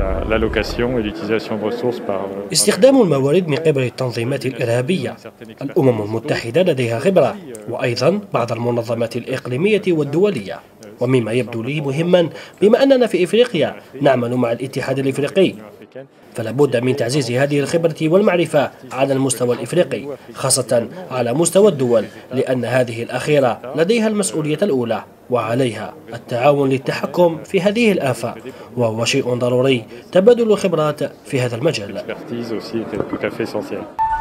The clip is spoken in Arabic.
استخدام الموارد من قبل التنظيمات الإرهابية. الأمم المتحدة لديها خبرة، وأيضا بعض المنظمات الإقليمية والدولية. ومما يبدو لي مهما بما أننا في إفريقيا نعمل مع الاتحاد الإفريقي، فلا بد من تعزيز هذه الخبرة والمعرفة على المستوى الإفريقي، خاصة على مستوى الدول، لأن هذه الأخيرة لديها المسؤولية الأولى، وعليها التعاون للتحكم في هذه الآفة، وهو شيء ضروري تبادل الخبرات في هذا المجال.